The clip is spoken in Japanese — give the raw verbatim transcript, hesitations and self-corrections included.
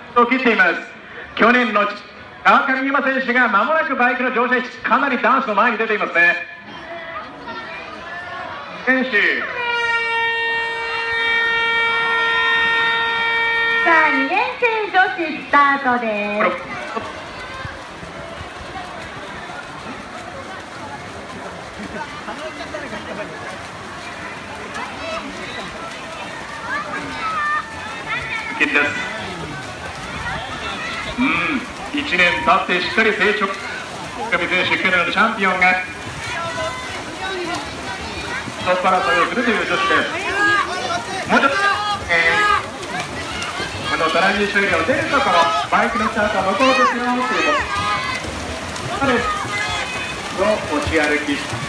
を切っています。去年の川上優真選手が間もなくバイクの乗車位置、かなり男子の前に出ていますね。選手さあにねん生女子スタートです。 です。うん、いちねん経ってしっかり成長。上選手、去年のチャンピオンがトップ争いをするという女子です。もうちょっと、えー、このトランジッションエリアを出るところ、バイクのスタートは向こうですよということです。の持ち歩き。